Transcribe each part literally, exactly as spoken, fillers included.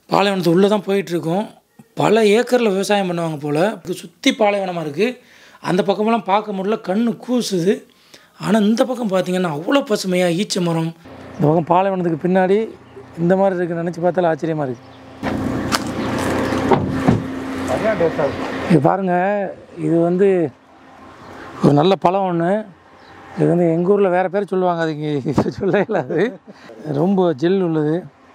பாலைவனத்து உள்ளே தான் போயிட்டுருக்கோம். பல ஏக்கரில் விவசாயம் பண்ணுவாங்க போல். இது சுற்றி பாலைவனமாக இருக்குது. அந்த பக்கமெல்லாம் பார்க்க முடியல, கண்ணு கூசுது. ஆனால் இந்த பக்கம் பார்த்திங்கன்னா அவ்வளோ பசுமையாக ஈச்ச மரம். இந்த பக்கம் பாலைவனத்துக்கு பின்னாடி இந்த மாதிரி இருக்குது. நினச்சி பார்த்தாலும் ஆச்சரியமாக இருக்குது. இது பாருங்கள், இது வந்து ஒரு நல்ல பழம் ஒன்று. இது வந்து எங்கள் ஊரில் வேறு பேர் சொல்லுவாங்க, அது இங்கே சொல்ல இல்லாது. ரொம்ப ஜெல் உள்ளது.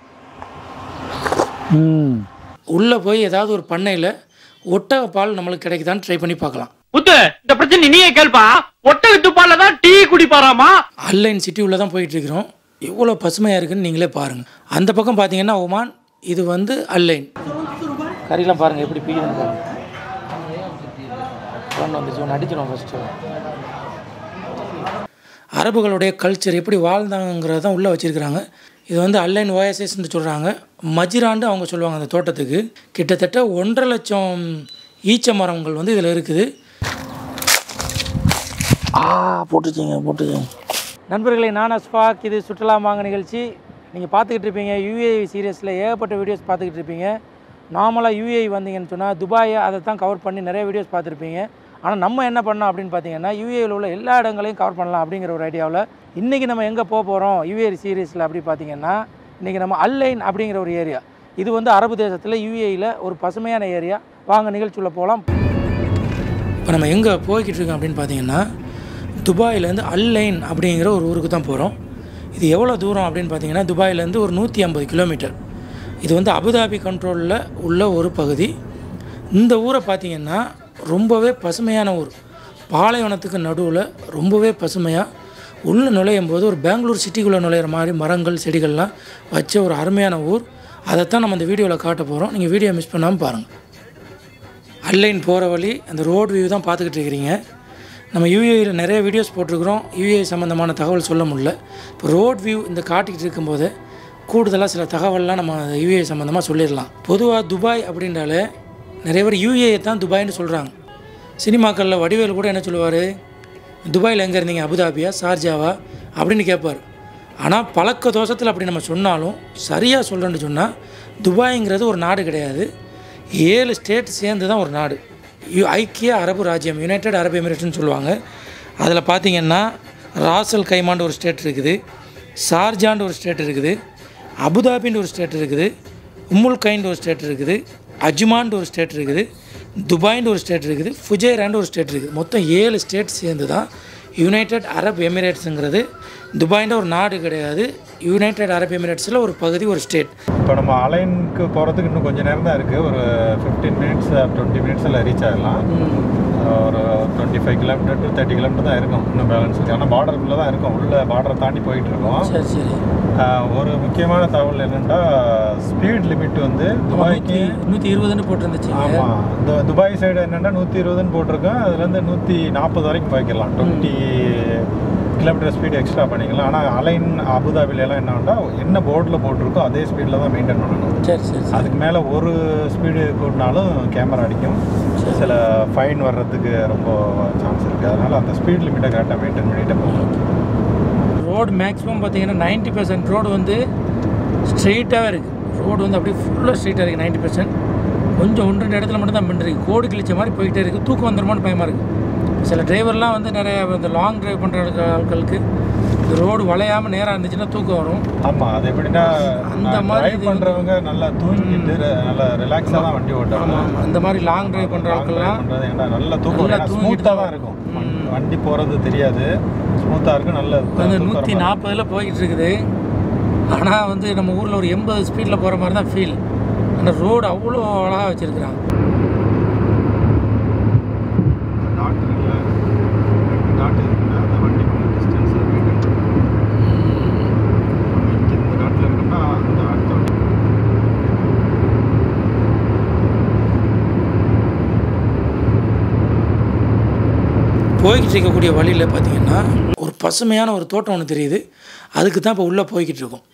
ம் உள்ளே போய் ஏதாவது ஒரு பண்ணையில் ஒட்டக பால் நம்மளுக்கு கிடைக்குதான்னு ட்ரை பண்ணி பார்க்கலாம். புத்து, இந்த பிரச்சனை நீயே கேள்பா. ஒட்டகத்து பால்ல தான் டீ குடிப்பாராமா. அல்-அயின் சிட்டி உள்ள தான் போயிட்டு இருக்கிறோம். எவ்வளோ பசுமையாக இருக்குன்னு நீங்களே பாருங்கள். அந்த பக்கம் பார்த்தீங்கன்னா ஒமான், இது வந்து அல்-அயின். கறிலாம் பாருங்கள் எப்படி பீக்குதுன்னு பாருங்கள். ஒன்று வந்துச்சு, ஒன்று அடிச்சிடும் ஃபஸ்ட்டு. அரபுகளுடைய கல்ச்சர் எப்படி வாழ்ந்தாங்கிறத தான் உள்ளே வச்சுருக்கிறாங்க. இது வந்து அல்-அயின் ஓஎஸ்எஸ்ன்னு சொல்கிறாங்க. மஜிராண்டு அவங்க சொல்லுவாங்க. அந்த தோட்டத்துக்கு கிட்டத்தட்ட ஒன்றரை லட்சம் ஈச்ச மரங்கள் வந்து இதில் இருக்குது. ஆ போட்டுச்சிங்க போட்டுச்சிங்க நண்பர்களே, நான் அஸ்ஃபாக். இது சுற்றுலா மாங்க நிகழ்ச்சி. நீங்கள் பார்த்துக்கிட்டு இருப்பீங்க யூஏஇ சீரியஸில் ஏகப்பட்ட வீடியோஸ் பார்த்துக்கிட்டு இருப்பீங்க. நார்மலாக யூஏஇ வந்தீங்கன்னு சொன்னால் துபாயை அதை தான் கவர் பண்ணி நிறைய வீடியோஸ் பார்த்துருப்பீங்க. ஆனால் நம்ம என்ன பண்ணோம் அப்படின்னு பார்த்தீங்கன்னா, யூஏஇயில் உள்ள எல்லா இடங்களையும் கவர் பண்ணலாம் அப்படிங்கிற ஒரு ஐடியாவில் இன்றைக்கி நம்ம எங்கே போக போகிறோம் யூஏஇ சீரியஸில் அப்படி பார்த்தீங்கன்னா, இன்றைக்கி நம்ம அல்-அயின் அப்படிங்கிற ஒரு ஏரியா. இது வந்து அரபு தேசத்தில் யூஏஇயில் ஒரு பசுமையான ஏரியா. வாங்க நிகழ்ச்சியில் போகலாம். இப்போ நம்ம எங்கே போய்கிட்டு இருக்கோம் அப்படின்னு பார்த்தீங்கன்னா, துபாயிலேருந்து அல்-அயின் அப்படிங்கிற ஒரு ஊருக்கு தான் போகிறோம். இது எவ்வளோ தூரம் அப்படின்னு பார்த்தீங்கன்னா, துபாயிலேருந்து ஒரு நூற்றி ஐம்பது கிலோமீட்டர். இது வந்து அபுதாபி கண்ட்ரோலில் உள்ள ஒரு பகுதி. இந்த ஊரை பார்த்திங்கன்னா ரொம்பவே பசுமையான ஊர். பாலைவனத்துக்கு நடுவில் ரொம்பவே பசுமையாக உள்ளே நுழையும் போது ஒரு பெங்களூர் சிட்டிக்குள்ளே நுழையிற மாதிரி மரங்கள் செடிகள்லாம் வச்ச ஒரு அருமையான ஊர். அதைத்தான் நம்ம இந்த வீடியோவில் காட்ட போகிறோம். நீங்கள் வீடியோ மிஸ் பண்ணாமல் பாருங்கள். அல்-அயின் போகிற வழி அந்த ரோட் வியூ தான் பார்த்துக்கிட்டு இருக்கிறீங்க. நம்ம யூஏஇயில் நிறைய வீடியோஸ் போட்டிருக்கிறோம். யூஏஇ சம்மந்தமான தகவல் சொல்ல முடியல. இப்போ ரோட் வியூ இந்த காட்டிக்கிட்டு இருக்கும்போது கூடுதலாக சில தகவல்லாம் நம்ம யூஏஇ சம்மந்தமாக சொல்லிடலாம். பொதுவாக துபாய் அப்படின்றாலே நிறைய பேர் யூஏஇ தான் துபாய்னு சொல்கிறாங்க. சினிமாக்களில் வடிவேல் கூட என்ன சொல்லுவார், துபாயில் எங்கே இருந்தீங்க, அபுதாபியா ஷார்ஜாவா அப்படின்னு கேட்பார். ஆனால் பழக்க தோஷத்தில் அப்படி நம்ம சொன்னாலும் சரியாக சொல்கிறேன்னு சொன்னால், துபாய்ங்கிறது ஒரு நாடு கிடையாது. ஏழு ஸ்டேட் சேர்ந்து தான் ஒரு நாடு. யூ ஐக்கிய அரபு ராஜ்யம், யுனைடெட் அரப் எமிரேட்ஸ்னு சொல்லுவாங்க. அதில் பார்த்திங்கன்னா ராசல் கைமாண்டு ஒரு ஸ்டேட் இருக்குது, ஷார்ஜான்னு ஒரு ஸ்டேட் இருக்குது, அபுதாபின்னு ஒரு ஸ்டேட் இருக்குது, உம்முல் கைண்ட் ஒரு ஸ்டேட் இருக்குது, அஜ்மான்ட்டு ஒரு ஸ்டேட் இருக்குது, துபாய்ன்னு ஒரு ஸ்டேட் இருக்குது, ஃபுஜைரான்னு ஒரு ஸ்டேட் இருக்குது. மொத்தம் ஏழு ஸ்டேட் சேர்ந்து தான் யுனைடெட் அரப் எமிரேட்ஸுங்கிறது. துபாய்ன்ற ஒரு நாடு கிடையாது, யுனைடெட் அரப் எமிரேட்ஸில் ஒரு பகுதி, ஒரு ஸ்டேட். இப்போ நம்ம அலைனுக்கு போகிறதுக்கு இன்னும் கொஞ்சம் நேரம் தான் இருக்குது. ஒரு ஃபிஃப்டீன் மினிட்ஸ் டுவெண்ட்டி மினிட்ஸில் ரீச் ஆகிடலாம். ஒரு twenty five kilometre to thirty kilometre தான் இருக்கும் இன்னும் பேலன்ஸ் இருக்குது. ஆனால் பார்டருக்குள்ளே தான் இருக்கும், உள்ள பார்டரை தாண்டி போயிட்டு இருக்கோம். சரி சரி ஒரு முக்கியமான தகவல் என்னென்னா, ஸ்பீட் லிமிட் வந்து துபாய்க்கு நூற்றி இருபதுன்னு போட்டிருந்துச்சு. ஆமாம், இந்த துபாய் சைடு என்னென்னா நூற்றி இருபதுன்னு போட்டிருக்கோம். அதுலேருந்து நூற்றி நாற்பது வரைக்கும் போய்க்கலாம். டுவெண்ட்டி கிலோமீட்டர் ஸ்பீடு எக்ஸ்ட்ரா பண்ணிக்கலாம். ஆனால் அலைன் அபுதாபிலெலாம் என்னன்னா, என்ன போர்டில் போட்டிருக்கோ அதே ஸ்பீடில் தான் மெயின்டைன் பண்ணணும். சரி சரி அதுக்கு மேலே ஒரு ஸ்பீடு கூட்டினாலும் கேமரா அடிக்கும், சில ஃபைன் வர்றதுக்கு ரொம்ப சான்ஸ் இருக்குது. அதனால் அந்த ஸ்பீட் லிமிட்டை கரெக்டாக மெயின்டைன் பண்ணிகிட்டே போகணும். ரோடு மேக்ஸிமம் பார்த்தீங்கன்னா நைன்ட்டி பர்சன்ட் ரோடு வந்து ஸ்ட்ரெயிட்டாகவே இருக்குது. ரோடு வந்து அப்படியே ஃபுல்லாக ஸ்ட்ரெயிட்டாக இருக்குது. நைன்ட்டி பர்சன்ட் கொஞ்சம் ஒன்று ரெண்டு இடத்துல மட்டும் தான் பண்ணுறது, கோடு கிழிச்ச மாதிரி போய்கிட்டே இருக்குது. தூக்கம் வந்துருமான்னு பயமாக இருக்குது. சில டிரைவர்லாம் வந்து நிறைய இந்த லாங் ட்ரைவ் பண்ணுற ஆட்களுக்கு இந்த ரோடு வளையாமல் நேராக இருந்துச்சுன்னா தூக்கம் வரும். ஆமாம், அது எப்படின்னா அந்த மாதிரி பண்ணுறவங்க நல்லா தூங்கிட்டு நல்லா ரிலாக்ஸாக தான் வண்டி ஓட்டுவாங்க. ஆமாம், அந்த மாதிரி லாங் ட்ரைவ் பண்ணுற ஆட்கள்லாம் பண்ணுறது ஏன்னா நல்லா தூக்கம், ஸ்மூத்தாக தான் இருக்கும். வண்டி போகிறது தெரியாது, ஸ்மூத்தாக இருக்கும். நல்ல வந்து நூற்றி நாற்பதில் போய்கிட்டு இருக்குது. ஆனால் வந்து நம்ம ஊரில் ஒரு எண்பது ஸ்பீடில் போகிற மாதிரி தான் ஃபீல். ஆனால் ரோடு அவ்வளோ அழகாக வச்சுருக்குறாங்க. போய்கிட்டு இருக்கக்கூடிய வழியில் பார்த்தீங்கன்னா ஒரு பசுமையான ஒரு தோட்டம் ஒன்று தெரியுது. அதுக்கு தான் இப்போ உள்ளே போய்கிட்டு இருக்கோம்.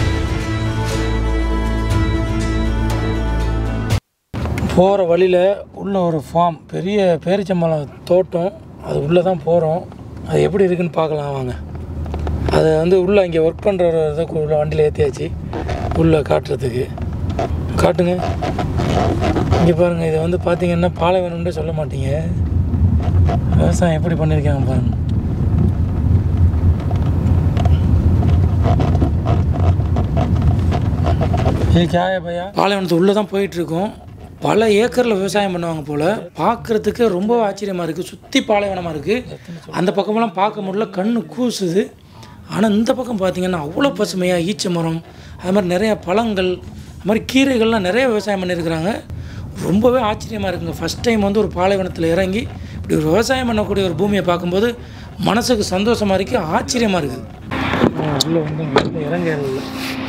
போகிற வழியில் உள்ளே ஒரு ஃபார்ம், பெரிய பேரிச்சம்பழம் தோட்டம். அது உள்ளே தான் போகிறோம். அது எப்படி இருக்குன்னு பார்க்கலாம் வாங்க. அதை வந்து உள்ளே இங்கே ஒர்க் பண்ணுறத உள்ள வண்டியில் ஏற்றியாச்சு உள்ளே காட்டுறதுக்கு. காட்டுங்க. இங்கே பாருங்கள், இதை வந்து பார்த்திங்கன்னா பாலைவனம்னே சொல்ல மாட்டீங்க. விவசாயம் எப்படி பண்ணியிருக்காங்க பாருங்கள். இது கியாய பையா பாலைவனத்து உள்ளே தான் போயிட்டுருக்கோம். பல ஏக்கரில் விவசாயம் பண்ணுவாங்க போல். பார்க்குறதுக்கு ரொம்ப ஆச்சரியமாக இருக்குது. சுற்றி பாலைவனமாக இருக்குது. அந்த பக்கமெல்லாம் பார்க்க முடியல, கண்ணு கூசுது. ஆனால் இந்த பக்கம் பார்த்திங்கன்னா அவ்வளோ பசுமையாக ஈச்ச மரம், அது மாதிரி நிறையா பழங்கள், அது மாதிரி கீரைகள்லாம் நிறைய விவசாயம் பண்ணியிருக்கிறாங்க. ரொம்பவே ஆச்சரியமாக இருக்குங்க. ஃபஸ்ட் டைம் வந்து ஒரு பாலைவனத்தில் இறங்கி இப்படி ஒரு விவசாயம் பண்ணக்கூடிய ஒரு பூமியை பார்க்கும்போது மனசுக்கு சந்தோஷமாக இருக்குது, ஆச்சரியமாக இருக்குது. உள்ளே வந்து இறங்க இல்லை.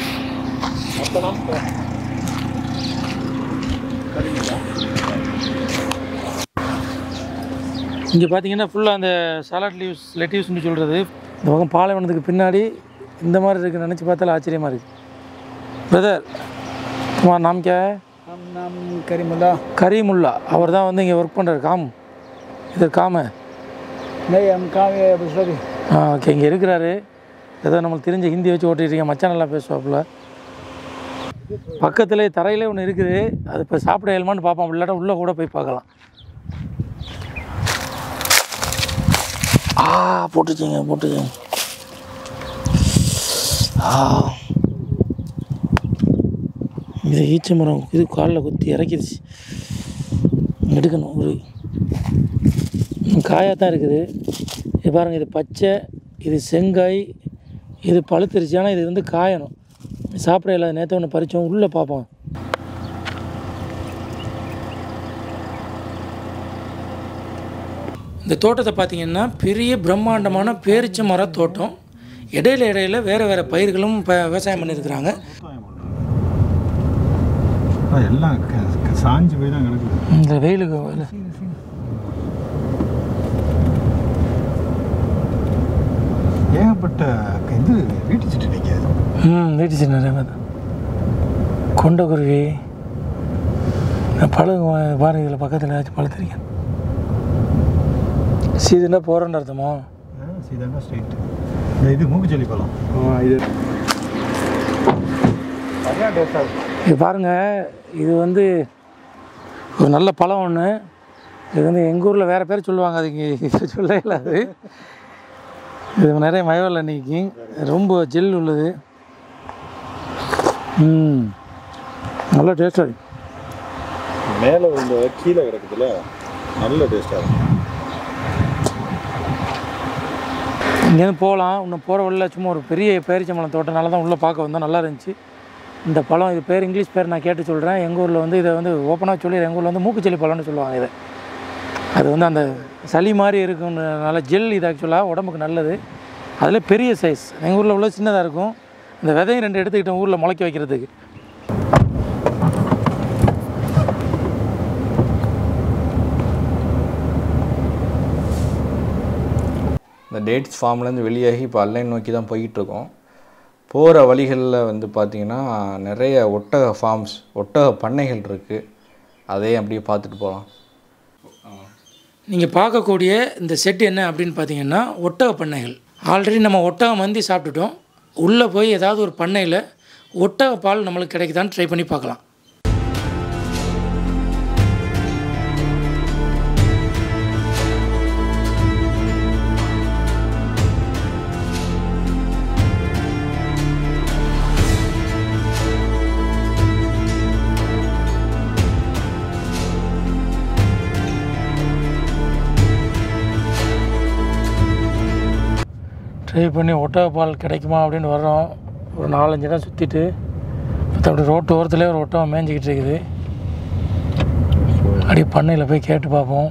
இங்கே பார்த்தீங்கன்னா ஃபுல்லாக அந்த சாலட் லீவ்ஸ் லெட்டிவ்ஸ்னு சொல்கிறது. இந்த பக்கம் பாலைவனத்துக்கு பின்னாடி இந்த மாதிரி இருக்குது. நினச்சி பார்த்தாலும் ஆச்சரியமாக இருக்குது. பிரதர் குமார் நாம் கே நாம் கரீமுல்லா கரீமுல்லா அவர் தான் வந்து இங்கே ஒர்க் பண்ணுறாரு. காம் இது காம சரி ஆ ஓகே. இங்கே இருக்கிறாரு. ஏதோ நம்மளுக்கு தெரிஞ்ச ஹிந்தி வச்சு ஓட்டிகிட்டு மச்சான் நல்லா பேசுவாப்புல. பக்கத்தில் தரையிலே ஒன்று இருக்குது. அது இப்போ சாப்பிட இயல்மான்னு பார்ப்போம். இல்லாட்டா உள்ளே கூட போய் பார்க்கலாம். ஆ போட்டுச்சிங்க போட்டுச்சிங்க. ஆ இது ஈச்ச மரம் இது காலில் குத்தி இறக்கிடுச்சு. எடுக்கணும். ஒரு காயாக தான் இருக்குது. இது பாருங்கள், இது பச்சை, இது செங்காய், இது பழுத்துருச்சு. ஆனால் இது வந்து காயணும். சாப்பிட இல்லாத நேற்று ஒன்று பறித்தோம். உள்ளே பார்ப்போம். இந்த தோட்டத்தை பார்த்திங்கன்னா பெரிய பிரம்மாண்டமான பேரிச்ச மர தோட்டம். இடையில இடையில வேறு வேறு பயிர்களும் இப்போ விவசாயம் பண்ணியிருக்கிறாங்க. எல்லாம் சாஞ்சு போய் தான் கிடக்குது இந்த வெயிலுக்கு. ஏகப்பட்ட இது வீட்டு சீட்டு நிற்காது. ம் வீட்டு சீட்டு நிறைய பார்த்து கொண்ட குருவி பழகு பாருங்க. இதில் பக்கத்தில் ஏதாச்சும் பழுத்திருக்கேன். சீதுன்னா போகிறோன்னு அர்த்தமா? சீதானா ஸ்ட்ரெயிட். இந்த இது மூக்குச்செல்லி பழம். இது இது பாருங்கள், இது வந்து ஒரு நல்ல பழம் ஒன்று. இது வந்து எங்கள் ஊரில் வேறு பேர் சொல்லுவாங்க. அதுக்கு சொல்ல இல்லாது. இது நிறைய மயவரில் நீக்கி ரொம்ப ஜெல் உள்ளது. ம் நல்லா டேஸ்டாக இருக்குது. மேலே இந்த கீழே கிடக்குதுல, நல்ல டேஸ்டாக இருக்கும். இங்கேருந்து போகலாம். இன்னும் போகிற வழியில் சும்மா ஒரு பெரிய பேரிச்சம்பழம் தோட்டனால தான் உள்ளே பார்க்க வந்தோம். நல்லா இருந்துச்சு. இந்த பழம் இது பேர் இங்கிலீஷ் பேர் நான் கேட்டு சொல்கிறேன். எங்கள் ஊரில் வந்து இதை வந்து ஓப்பனாக சொல்லி எங்கள் ஊரில் வந்து மூக்குச்செல்லி பழம்னு சொல்லுவாங்க. இதை அது வந்து அந்த சளி மாதிரி இருக்குன்றனால ஜெல். இது ஆக்சுவலாக உடம்புக்கு நல்லது. அதில் பெரிய சைஸ். எங்கள் ஊரில் உள்ள சின்னதாக இருக்கும். இந்த விதையும் ரெண்டு எடுத்துக்கிட்டோம் ஊரில் முளைக்க வைக்கிறதுக்கு. இந்த டேட்ஸ் ஃபார்ம்லேருந்து வெளியாகி இப்போ அல்லைன் நோக்கி தான் போய்கிட்டுருக்கோம். போகிற வழிகளில் வந்து பார்த்திங்கன்னா நிறைய ஒட்டக ஃபார்ம்ஸ், ஒட்டக பண்ணைகள் இருக்குது. அதையும் அப்படியே பார்த்துட்டு போகலாம். நீங்கள் பார்க்கக்கூடிய இந்த செட் என்ன அப்படின்னு பார்த்தீங்கன்னா ஒட்டக பண்ணைகள். ஆல்ரெடி நம்ம ஒட்டக மந்தி சாப்பிட்டுட்டோம். உள்ளே போய் ஏதாவது ஒரு பண்ணையில் ஒட்டக பால் நம்மளுக்கு கிடைக்குதான்னு ட்ரை பண்ணி பார்க்கலாம். ட்ரை பண்ணி ஒட்டக பால் கிடைக்குமா அப்படின்னு வர்றோம். ஒரு நாலஞ்சு இடம் சுற்றிட்டு அப்படி ரோட்டு ஓரத்துலேயே ஒரு ஒட்டகம் மேய்ஞ்சிக்கிட்டு இருக்குது. அப்படியே பண்ணையில் போய் கேட்டு பார்ப்போம்.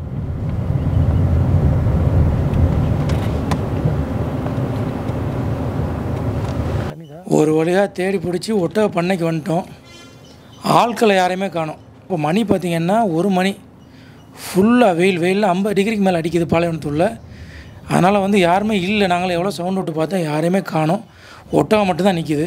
ஒரு வழியாக தேடி பிடிச்சி ஒட்டக பண்ணைக்கு வந்துட்டோம். ஆட்களை யாரையுமே காணோம். இப்போ மணி பார்த்திங்கன்னா ஒரு மணி ஃபுல்லாக வெயில் வெயிலில் ஐம்பது டிகிரிக்கு மேலே அடிக்குது பாலைவனத்துள்ள. அதனால் வந்து யாருமே இல்லை. நாங்களும் எவ்வளோ சவுண்ட் விட்டு பார்த்தா யாரையுமே காணோம். ஒட்டகம் மட்டும்தான் நிற்கிது.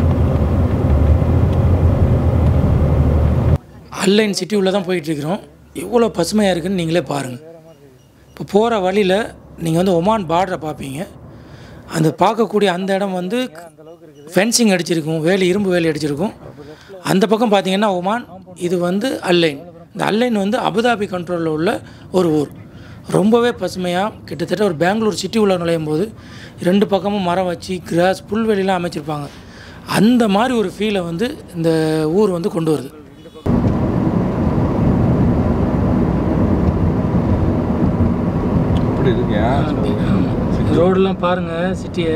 அல்-அயின் சிட்டி உள்ளே தான் போயிட்டுருக்கிறோம். எவ்வளோ பசுமையாக இருக்குதுன்னு நீங்களே பாருங்கள். இப்போ போகிற வழியில் நீங்கள் வந்து ஒமான் பார்டரை பார்ப்பீங்க. அந்த பார்க்கக்கூடிய அந்த இடம் வந்து ஃபென்சிங் அடிச்சிருக்கும், வேலி இரும்பு வேலி அடிச்சிருக்கும். அந்த பக்கம் பார்த்தீங்கன்னா ஒமான், இது வந்து அல்-லைன். இந்த அல்-லைன் வந்து அபுதாபி கண்ட்ரோலில் உள்ள ஒரு ஊர். ரொம்பவே பசுமையாக, கிட்டத்தட்ட ஒரு பெங்களூர் சிட்டி உள்ள நுழையும் போது ரெண்டு பக்கமும் மரம் வச்சு கிராஸ் புல்வெளிலாம் அமைச்சிருப்பாங்க. அந்த மாதிரி ஒரு ஃபீலை வந்து இந்த ஊர் வந்து கொண்டு வருது. ரோடெலாம் பாருங்கள் சிட்டியை.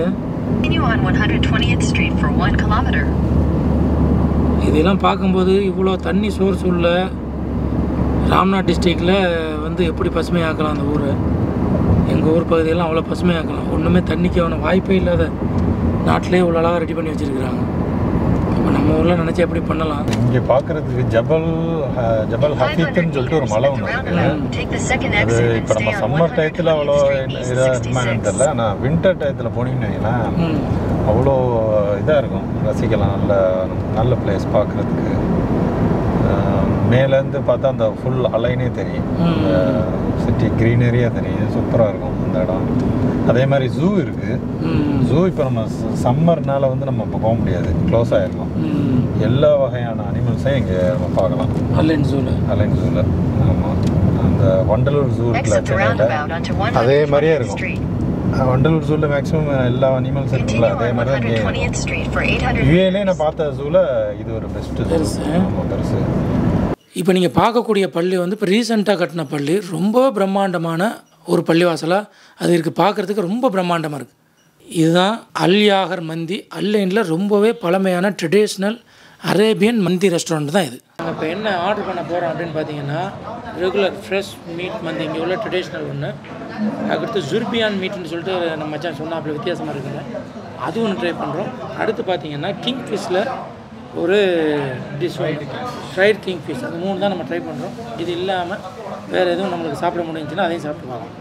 இதெல்லாம் பார்க்கும்போது இவ்வளோ தண்ணி சோர்ஸ் உள்ள ராம்நாத் டிஸ்ட்ரிக்டில் வந்து எப்படி பசுமையாக்கலாம் அந்த ஊரை. எங்கள் ஊர் பகுதியெல்லாம் அவ்வளோ பசுமையாக்கலாம். ஒன்றுமே தண்ணிக்கு அவனை வாய்ப்பே இல்லாத நாட்டிலே இவ்வளோ அழகாக ரெடி பண்ணி வச்சுருக்குறாங்க. இப்போ நம்ம ஊரில் நினச்சா எப்படி பண்ணலாம். இங்கே பார்க்குறதுக்கு ஜபல் ஜபல் ஹஃபீத்துன்னு சொல்லிட்டு ஒரு மலை ஒன்று இருக்குது. அது இப்போ நம்ம சம்மர் டயத்தில் அவ்வளோ இதாக இருக்குமான்னு தெரியல. ஆனால் வின்டர் டயத்தில் போனீங்கன்னா அவ்வளோ இதாக இருக்கும், ரசிக்கலாம். நல்ல நல்ல பிளேஸ் பார்க்குறதுக்கு. மேலேருந்து பார்த்தா அந்த ஃபுல் அலைனே தெரியும், சிட்டி க்ரீனரியாக தெரியும். சூப்பராக இருக்கும் அந்த இடம். அதே மாதிரி ஜூ இருக்குது. ஜூ இப்போ நம்ம சம்மர்னால வந்து நம்ம இப்போ போக முடியாது, க்ளோஸ் ஆகிருக்கும். எல்லா வகையான அனிமல்ஸையும் இங்கே நம்ம பார்க்கலாம் அல்-லைன் ஜூவில். அல்-லைன் ஜூவில் ஆமாம். அந்த வண்டலூர் ஜூ இருக்குல்ல சென்னையில், அதே மாதிரியே இருக்கும். வண்டலூர் ஜூவில் மேக்ஸிமம் எல்லா அனிமல்ஸ் இருக்குல்ல, அதே மாதிரி தான் இங்கே யூஏலே நான் பார்த்த ஜூவில் இது ஒரு பெஸ்ட்டு ஜூ. ரொம்ப பெருசு. இப்போ நீங்கள் பார்க்கக்கூடிய பள்ளி வந்து இப்போ ரீசெண்டாக கட்டின பள்ளி. ரொம்ப பிரம்மாண்டமான ஒரு பள்ளிவாசலாக அது இருக்குது. பார்க்குறதுக்கு ரொம்ப பிரம்மாண்டமாக இருக்குது. இதுதான் அல்-யாஹர் மந்தி. அல்-லைனில் ரொம்பவே பழமையான ட்ரெடிஷ்னல் அரேபியன் மந்தி ரெஸ்டாரண்ட் தான் இது. நாங்கள் இப்போ என்ன ஆர்டர் பண்ண போகிறோம் அப்படின்னு பார்த்தீங்கன்னா, ரெகுலர் ஃப்ரெஷ் மீட் மந்தி இங்கே உள்ள ட்ரெடிஷ்னல் ஒன்று. அதுக்கடுத்து ஜுர்பியான் மீட்னு சொல்லிட்டு நம்ம மச்சான் சொன்னாப்பில் வித்தியாசமாக இருக்குங்க, அது ஒன்று ட்ரை பண்ணுறோம். அடுத்து பார்த்தீங்கன்னா கிங் ஃபிஷ்ஷில் ஒரு டிஷ் ஃப்ரைட் கிங் ஃபிஷ். அது மூணு தான் நம்ம ட்ரை பண்ணுறோம். இது இல்லாமல் வேறு எதுவும் நம்மளுக்கு சாப்பிட முடிஞ்சுன்னா அதையும் சாப்பிட்டு பார்க்கலாம்.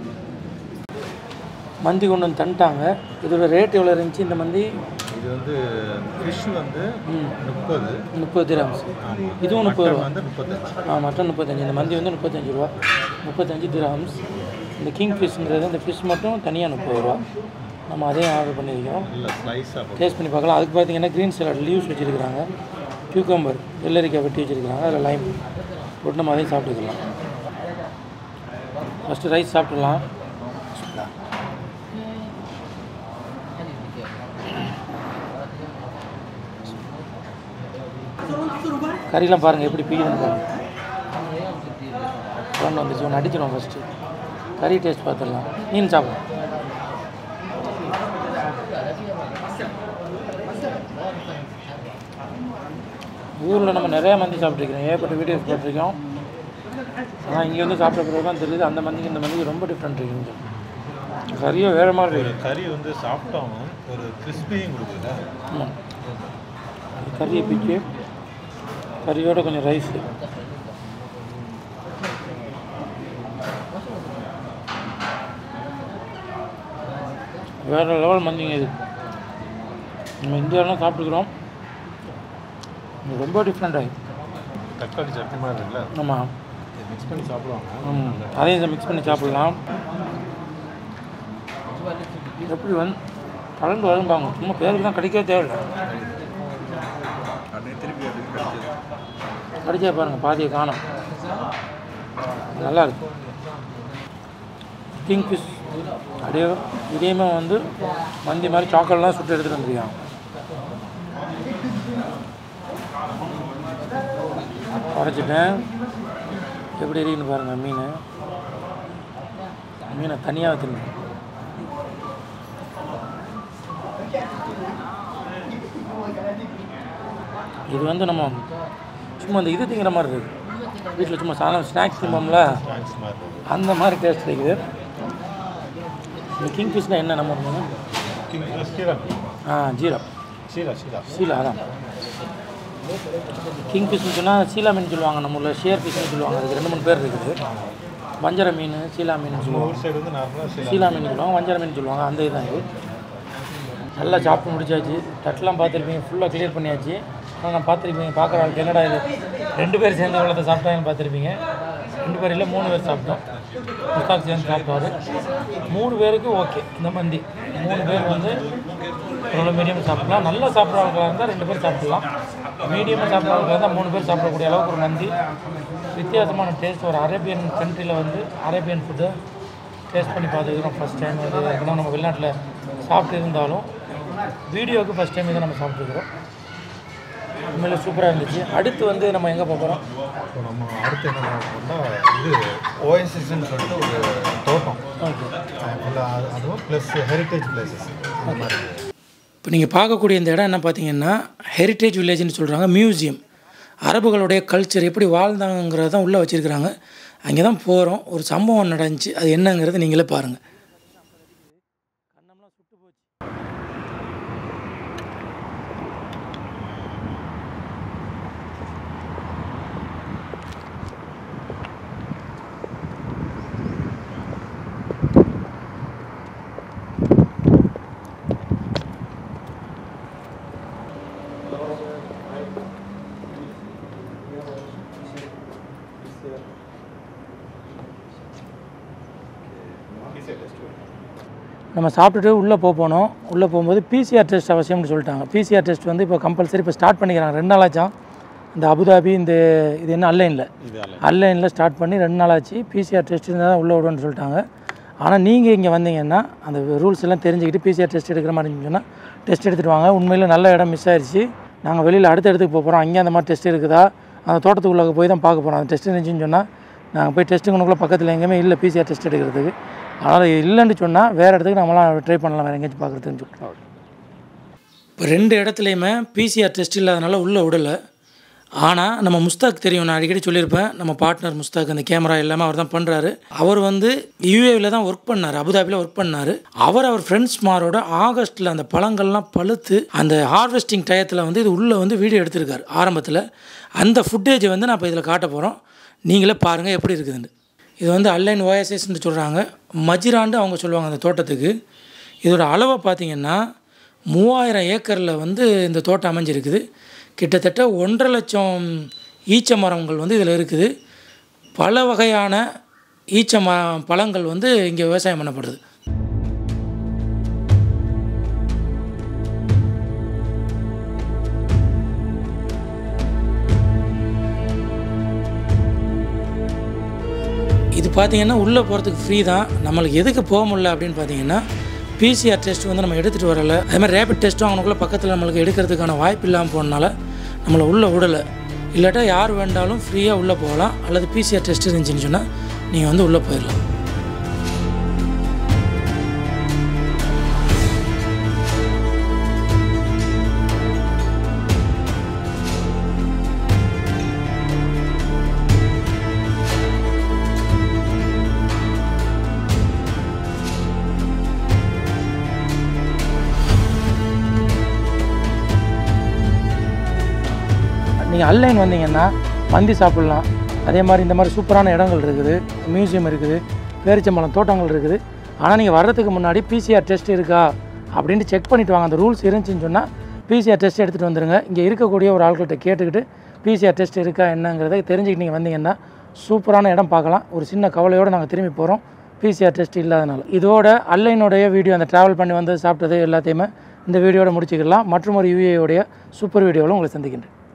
மந்தி கொண்டு வந்து தந்துட்டாங்க. இதோட ரேட் எவ்வளோ இருந்துச்சு இந்த மந்தி? இது வந்து ஃபிஷ் வந்து முப்பது முப்பது திராம்ஸ். இதுவும் முப்பது ரூபா வந்து முப்பத்தஞ்சு. ஆ மட்டன் முப்பத்தஞ்சு. இந்த மந்தி வந்து முப்பத்தஞ்சு ரூபா, முப்பத்தஞ்சு திராம்ஸ். இந்த கிங் ஃபிஷ்ங்கிறது இந்த ஃபிஷ் மட்டும் தனியாக முப்பது ரூபா. நம்ம அதையும் ஆர்டர் பண்ணியிருக்கோம். டேஸ்ட் பண்ணி பார்க்கலாம். அதுக்கு பார்த்தீங்கன்னா க்ரீன் சலாட் லீவ்ஸ் வச்சுருக்கிறாங்க, கியூக்கம்பர் வெள்ளரிக்காய் வெட்டி வச்சுருக்காங்க, அதில் லைம் போட்டு நம்ம அதையும் சாப்பிட்டுக்கலாம். ஃபஸ்ட்டு ரைஸ் சாப்பிட்டுக்கலாம். கறிலாம் பாருங்கள் எப்படி பீக்குதுன்னு பாருங்கள். ஒன்று வந்துச்சு, ஒன்று அடிச்சிடும். ஃபஸ்ட்டு கறி டேஸ்ட் பார்த்துடலாம். மீன் சாப்பிடும். ஊரில் நம்ம நிறையா மந்தி சாப்பிட்ருக்கோம், ஏகப்பட்ட வீடியோஸ் போட்டிருக்கோம். ஆனால் இங்கே வந்து சாப்பிட்ட பிறகு தான் தெரியுது அந்த மந்திக்கு இந்த மந்திக்கு ரொம்ப டிஃப்ரெண்ட் இருக்குங்க. கறியோ வேறு மாதிரி இருக்குது. கறி வந்து சாப்பிட்டோம், ஒரு கிறிஸ்பியும் கொடுக்குது. ஆமாம், கறியை பிச்சு கறியோட கொஞ்சம் ரைஸு. வேறு லெவல் மந்திங்க இது. நம்ம இந்தியாவிலாம் சாப்பிட்டுக்கிறோம், ரொம்ப டிஃப்ரெண்ட்டாக இருக்குது. தக்காளி சட்னி மாதிரி இருக்குல்ல? ஆமாம், மிக்ஸ் பண்ணி சாப்பிடுவாங்க. ம், அதையும் இதை மிக்ஸ் பண்ணி சாப்பிட்லாம். எப்படி வந்து கலந்து வரும்பாங்க, சும்மா பேருக்கு தான் கிடைக்கவே தேவையில்லை. கடிச்சா பாருங்கள், பாதியை காணும். நல்லா இருக்கு. கிங் ஃபிஷ் அப்படியே இதையுமே வந்து மந்தி மாதிரி சாக்கோல்லாம் சுட்டு எடுத்துகிட்டு வந்துருக்காங்க. உடச்சிட்டேன். எப்படி இருக்குன்னு பாருங்கள். மீன் மீனை தனியாக வச்சுருந்தேன். இது வந்து நம்ம சும்மா அந்த இது திங்கிற மாதிரி இருக்குது. வீட்டில் சும்மா சாதம் ஸ்நாக்ஸ் திம்போம்ல, அந்த மாதிரி டேஸ்ட் இருக்குது. இந்த கிங் ஃபிஷ்னால் என்ன நம்ம இருந்தோம்? ஆ ஜீரா சீலா சீலா சீலா அதான் கிங் ஃபிஷ்னு சொன்னால் சீலா மீன் சொல்லுவாங்க. நம்ம ஊரில் ஷேர் ஃபிஷ்னு சொல்லுவாங்க. அதுக்கு ரெண்டு மூணு பேர் இருக்குது. வஞ்சர மீன், சீலா மீன் சொல்லுவாங்க. சீலா மீன் சொல்லுவாங்க, வஞ்சர மீன் சொல்லுவாங்க. அந்த இதுதான் இது. நல்லா சாப்பிட்டு முடிச்சாச்சு. தட்டெலாம் பார்த்துருப்பீங்க, ஃபுல்லாக கிளியர் பண்ணியாச்சு. ஆனால் நான் பார்த்துருப்பீங்க, பார்க்குற ஆளுக்கு என்னடா இது ரெண்டு பேர் சேர்ந்து எவ்வளோத்தை சாப்பிட்டாங்கன்னு பார்த்துருப்பீங்க. ரெண்டு பேர் இல்லை மூணு பேர் சாப்பிட்டோம். முஸ்தாக் சேர்ந்து சாப்பிட்டாரு. மூணு பேருக்கு ஓகே இந்த மந்தி. மூணு பேர் வந்து எவ்வளோ மீடியம் சாப்பிடலாம். நல்லா சாப்பிட்றவங்களாக இருந்தால் ரெண்டு பேர் சாப்பிட்லாம். மீடியமாக சாப்பிட்றவங்களாக இருந்தால் மூணு பேர் சாப்பிடக்கூடிய அளவுக்கு ஒரு மந்தி. வித்தியாசமான டேஸ்ட். ஒரு அரேபியன் கண்ட்ரியில் வந்து அரேபியன் ஃபுட்டு டேஸ்ட் பண்ணி பார்த்துக்கிறோம் ஃபஸ்ட் டைம். இது ஏன்னா நம்ம வெளிநாட்டில் சாப்பிட்டு இருந்தாலும் வீடியோவுக்கு ஃபஸ்ட் டைம் இதை நம்ம சாப்பிட்டுக்கிறோம். உண்மையில சூப்பராக இருந்துச்சு. அடுத்து வந்து நம்ம எங்கே போகிறோம்? இப்போ நம்ம அடுத்து என்ன பண்ணோம்னா இது ஓஎஸ்எஸ்ன்னு சொல்லிட்டு ஒரு தோட்டம். ஓகே. அதுவும் ப்ளஸ் ஹெரிட்டேஜ் பிளேசஸ் அந்த மாதிரி. இப்போ நீங்கள் பார்க்கக்கூடிய இந்த இடம் என்ன பார்த்தீங்கன்னா ஹெரிட்டேஜ் வில்லேஜ்னு சொல்கிறாங்க. மியூசியம். அரபுகளுடைய கல்ச்சர் எப்படி வாழ்ந்தாங்கிறது தான் உள்ளே வச்சுருக்கிறாங்க. அங்கே தான் போகிறோம். ஒரு சம்பவம் நடந்துச்சு. அது என்னங்கிறது நீங்களே பாருங்கள். நம்ம சாப்பிட்டுட்டு உள்ளே போக போனோம். உள்ளே போகும்போது பிசிஆர் டெஸ்ட் அவசியம்னு சொல்லிட்டாங்க. பிசிஆர் டெஸ்ட் வந்து இப்போ கம்பல்சரி இப்போ ஸ்டார்ட் பண்ணிக்கிறாங்க. ரெண்டு நாளாச்சும் இந்த அபுதாபி இந்த இது என்ன அல்லைனில் அல்லைனில் ஸ்டார்ட் பண்ணி ரெண்டு நாளாச்சு. பிசிஆர் டெஸ்ட் இருந்தால் தான் உள்ளே விடுன்னு சொல்லிட்டாங்க. ஆனால் நீங்கள் இங்கே வந்தீங்கன்னா அந்த ரூல்ஸ் எல்லாம் தெரிஞ்சுக்கிட்டு பிசிஆர் டெஸ்ட் எடுக்கிற மாதிரி இருந்துச்சுன்னா டெஸ்ட் எடுத்துகிட்டு வாங்க. உண்மையில் நல்ல இடம் மிஸ் ஆயிடுச்சு. நாங்கள் வெளியில் அடுத்த இடத்துக்கு போக போகிறோம். அங்கே அந்த மாதிரி டெஸ்ட் இருக்குதா அந்த தோட்டத்துக்குள்ளே போய் தான் பார்க்க போகிறோம். அந்த டெஸ்ட் இருந்துச்சுன்னு சொன்னால் நாங்கள் போய் டெஸ்ட்டுங்களுக்குள்ளே பக்கத்தில் எங்கேயுமே இல்லை பிசிஆர் டெஸ்ட் எடுக்கிறதுக்கு. அதனால் இல்லைன்னு சொன்னால் வேறு இடத்துக்கு நம்மளாம் ட்ரை பண்ணலாம், வேறு எங்கேயாச்சும் பார்க்குறதுன்னு சொல்லிட்டு. இப்போ ரெண்டு இடத்துலையுமே பிசிஆர் டெஸ்ட் இல்லாதனால உள்ளே விடலை. ஆனால் நம்ம முஸ்தாக் தெரியும், நான் அடிக்கடி சொல்லியிருப்பேன். நம்ம பார்ட்னர் முஸ்தாக் அந்த கேமரா எல்லாமே அவர் தான் பண்ணுறாரு. அவர் வந்து யூஏவில் தான் ஒர்க் பண்ணார், அபுதாபியில் ஒர்க் பண்ணார். அவர் அவர் ஃப்ரெண்ட்ஸ்மாரோட ஆகஸ்ட்டில் அந்த பழங்கள்லாம் பழுத்து அந்த ஹார்வெஸ்டிங் டயத்தில் வந்து இது உள்ளே வந்து வீடியோ எடுத்திருக்காரு ஆரம்பத்தில். அந்த ஃபுட்டேஜை வந்து நான் இப்போ இதில் காட்ட போகிறோம். நீங்களே பாருங்கள் எப்படி இருக்குதுன்னு. இது வந்து அல்-ዐைன் ஓஎஸ்எஸ்ன்னு சொல்கிறாங்க. மஜிராண்டு அவங்க சொல்லுவாங்க அந்த தோட்டத்துக்கு. இதோட அளவை பார்த்திங்கன்னா மூவாயிரம் ஏக்கரில் வந்து இந்த தோட்டம் அமைஞ்சிருக்குது. கிட்டத்தட்ட ஒன்றரை லட்சம் ஈச்ச மரங்கள் வந்து இதில் இருக்குது. பல வகையான ஈச்ச ம பழங்கள் வந்து இங்கே விவசாயம் பண்ணப்படுது. இது பார்த்திங்கன்னா உள்ளே போகிறதுக்கு ஃப்ரீ தான். நம்மளுக்கு எதுக்கு போக முடியல அப்படின்னு பார்த்தீங்கன்னா பிசிஆர் டெஸ்ட் வந்து நம்ம எடுத்துகிட்டு வரலை. அதே மாதிரி ரேபிட் டெஸ்ட்டும் அவனுக்குள்ளே பக்கத்தில் நம்மளுக்கு எடுக்கிறதுக்கான வாய்ப்பு இல்லாமல் போனனால நம்மளை உள்ளே விடலை. இல்லாட்டா யார் வேண்டாலும் ஃப்ரீயாக உள்ளே போகலாம். அல்லது பிசிஆர் டெஸ்ட் இருந்துச்சுன்னு சொன்னால் நீங்கள் வந்து உள்ளே போயிடலாம். நீங்கள் அல்-ዐைன் வந்தீங்கன்னா மந்தி சாப்பிட்லாம். அதே மாதிரி இந்த மாதிரி சூப்பரான இடங்கள் இருக்குது, மியூசியம் இருக்குது, பேரிச்சம்பழம் தோட்டங்கள் இருக்குது. ஆனால் நீங்கள் வர்றதுக்கு முன்னாடி பிசிஆர் டெஸ்ட் இருக்கா அப்படின்ட்டு செக் பண்ணிவிட்டு வாங்க. அந்த ரூல்ஸ் இருந்துச்சுன்னு சொன்னால் பிசிஆர் டெஸ்ட் எடுத்துகிட்டு வந்துடுங்க. இங்கே இருக்கக்கூடிய ஒரு ஆட்கள்கிட்ட கேட்டுக்கிட்டு பிசிஆர் டெஸ்ட் இருக்கா என்னங்கிறத தெரிஞ்சுக்கிட்டு நீங்கள் வந்தீங்கன்னா சூப்பரான இடம் பார்க்கலாம். ஒரு சின்ன கவலையோடு நாங்கள் திரும்பி போகிறோம் பிசிஆர் டெஸ்ட் இல்லாதனால. இதோட அல்-ዐைனுடைய வீடியோ, அந்த ட்ராவல் பண்ணி வந்து சாப்பிட்டது எல்லாத்தையுமே இந்த வீடியோட முடிச்சுக்கலாம். மற்றும் ஒரு யூஏயோடைய சூப்பர் வீடியோவில் உங்களை சந்திக்கின்றேன்.